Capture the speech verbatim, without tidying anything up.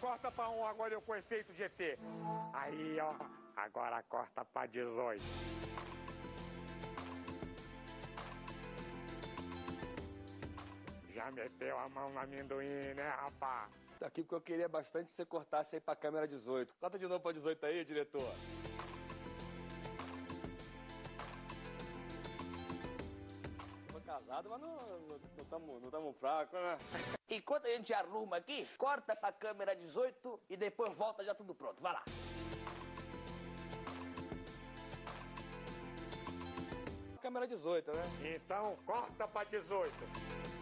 corta pra um agora eu com efeito G T. Aí, ó. Agora corta pra dezoito. Já meteu a mão no amendoim, né, rapaz? Tá aqui porque eu queria bastante que você cortasse aí pra câmera dezoito. Corta de novo pra dezoito aí, diretor. Tô casado, mas não estamos não, não fracos, né? Enquanto a gente arruma aqui, corta pra câmera dezoito e depois volta já tudo pronto. Vai lá. Câmera dezoito, né? Então, corta pra dezoito.